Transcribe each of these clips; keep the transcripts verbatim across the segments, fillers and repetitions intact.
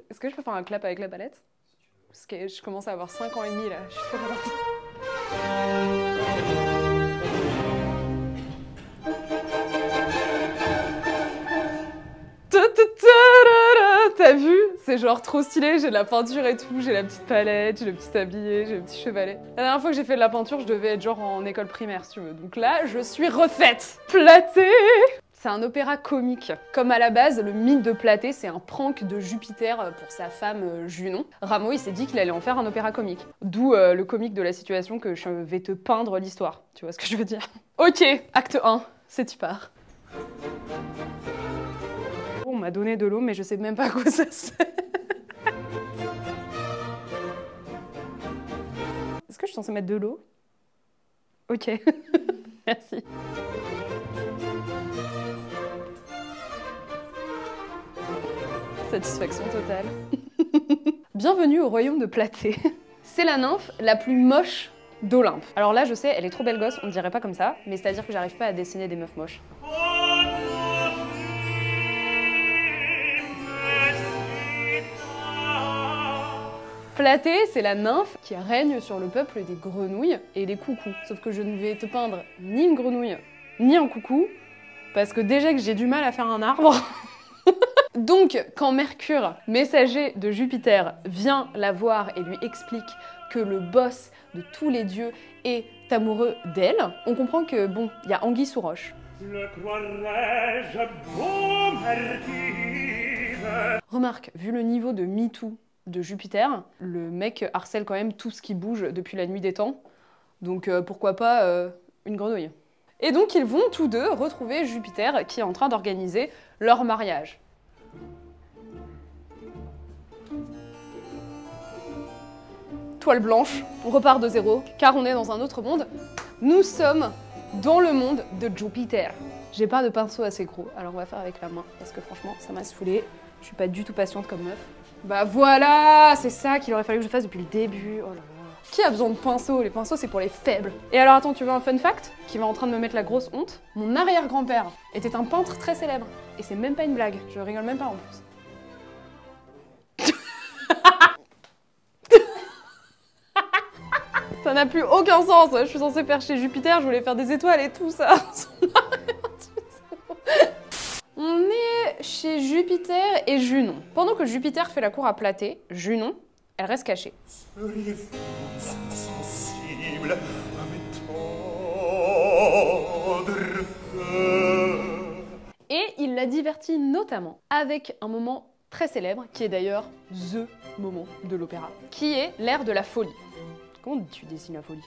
Est-ce que je peux faire un clap avec la palette? Parce que je commence à avoir cinq ans et demi là, je suis trop contente. T'as vu? C'est genre trop stylé, j'ai de la peinture et tout, j'ai la petite palette, j'ai le petit tablier, j'ai le petit chevalet. La dernière fois que j'ai fait de la peinture, je devais être genre en école primaire si tu veux. Donc là, je suis refaite. Platée! C'est un opéra comique. Comme à la base, le mythe de Platée, c'est un prank de Jupiter pour sa femme Junon. Rameau, il s'est dit qu'il allait en faire un opéra comique. D'où euh, le comique de la situation que je vais te peindre l'histoire. Tu vois ce que je veux dire? Ok, acte un, c'est tu pars. On m'a donné de l'eau, mais je sais même pas à quoi ça sert. Est-ce que je suis censée mettre de l'eau? Ok, merci. Satisfaction totale. Bienvenue au royaume de Platée. C'est la nymphe la plus moche d'Olympe. Alors là, je sais, elle est trop belle gosse, on ne dirait pas comme ça, mais c'est-à-dire que j'arrive pas à dessiner des meufs moches. Platée, c'est la nymphe qui règne sur le peuple des grenouilles et des coucous. Sauf que je ne vais te peindre ni une grenouille, ni un coucou, parce que déjà que j'ai du mal à faire un arbre. Donc, quand Mercure, messager de Jupiter, vient la voir et lui explique que le boss de tous les dieux est amoureux d'elle, on comprend que, bon, il y a anguille sous roche. Le croirais-je beau martyr. Remarque, vu le niveau de MeToo de Jupiter, le mec harcèle quand même tout ce qui bouge depuis la nuit des temps, donc euh, pourquoi pas euh, une grenouille. Et donc ils vont tous deux retrouver Jupiter qui est en train d'organiser leur mariage. Toile blanche, on repart de zéro, car on est dans un autre monde. Nous sommes dans le monde de Jupiter. J'ai pas de pinceau assez gros, alors on va faire avec la main, parce que franchement, ça m'a saoulée. Je suis pas du tout patiente comme meuf. Bah voilà, c'est ça qu'il aurait fallu que je fasse depuis le début. Oh là là. Qui a besoin de pinceaux? Les pinceaux, c'est pour les faibles. Et alors attends, tu veux un fun fact qui va en train de me mettre la grosse honte? Mon arrière-grand-père était un peintre très célèbre. Et c'est même pas une blague, je rigole même pas en plus. Ça n'a plus aucun sens. Je suis censée faire chez Jupiter, je voulais faire des étoiles et tout ça. On est chez Jupiter et Junon. Pendant que Jupiter fait la cour à Platée, Junon, elle reste cachée. Seriez-vous insensible à mes tendres feux? Et il la divertit notamment avec un moment très célèbre, qui est d'ailleurs THE moment de l'opéra, qui est l'air de la folie. Comment tu dessines la folie?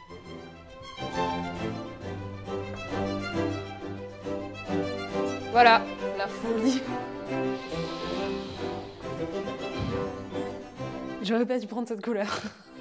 Voilà, la folie. J'aurais pas dû prendre cette couleur.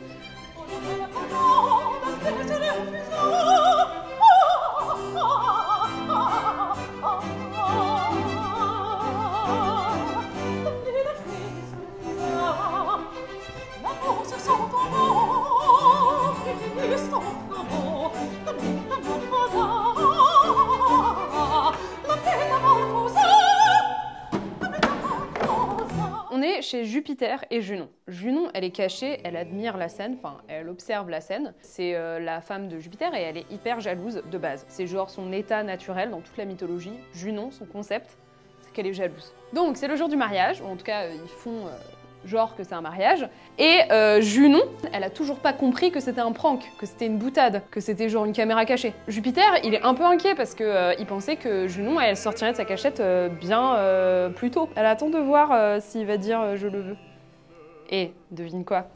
On est chez Jupiter et Junon. Junon, elle est cachée, elle admire la scène, enfin, elle observe la scène. C'est euh, la femme de Jupiter et elle est hyper jalouse de base. C'est genre son état naturel dans toute la mythologie. Junon, son concept, c'est qu'elle est jalouse. Donc, c'est le jour du mariage, ou en tout cas, euh, ils font euh, genre que c'est un mariage. Et euh, Junon, elle a toujours pas compris que c'était un prank, que c'était une boutade, que c'était genre une caméra cachée. Jupiter, il est un peu inquiet parce que euh, il pensait que Junon, elle sortirait de sa cachette euh, bien euh, plus tôt. Elle attend de voir euh, s'il va dire euh, je le veux. Et devine quoi?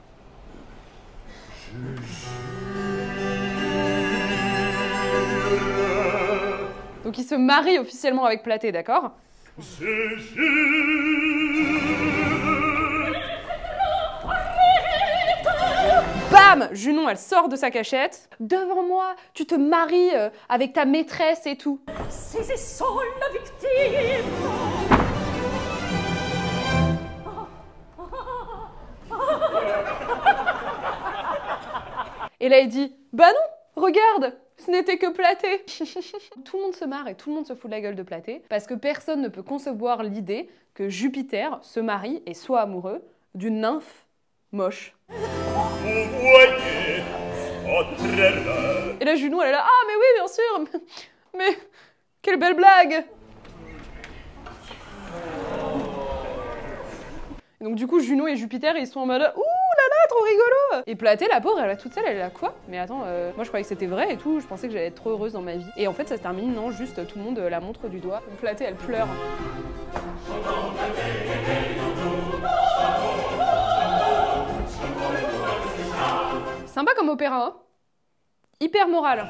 Donc il se marie officiellement avec Platée, d'accord? Bam! Junon, elle sort de sa cachette. Devant moi, tu te maries euh, avec ta maîtresse et tout. Saisissons la victime. Et là, il dit, bah non, regarde, ce n'était que Platée. Tout le monde se marre et tout le monde se fout de la gueule de Platée parce que personne ne peut concevoir l'idée que Jupiter se marie et soit amoureux d'une nymphe moche. Et là, Junon, elle est là, ah, mais oui, bien sûr, mais, mais quelle belle blague. Et donc du coup, Junon et Jupiter, ils sont en mode, ouh là là, trop rigolo. Et Platée, la pauvre, elle est toute seule, elle est là, quoi? Mais attends, euh, moi je croyais que c'était vrai et tout, je pensais que j'allais être trop heureuse dans ma vie. Et en fait, ça se termine, non, juste tout le monde la montre du doigt. Donc Platée, elle pleure. Sympa comme opéra, hein? Hyper moral.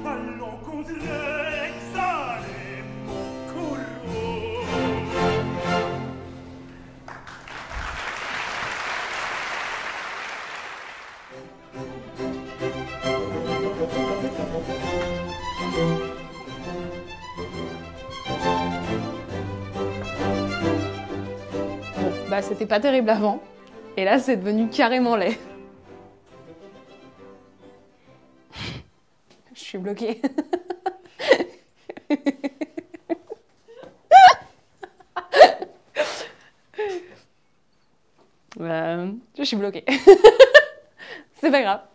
Bon, bah c'était pas terrible avant, et là c'est devenu carrément laid. Je suis bloquée. euh, je suis bloquée. C'est pas grave.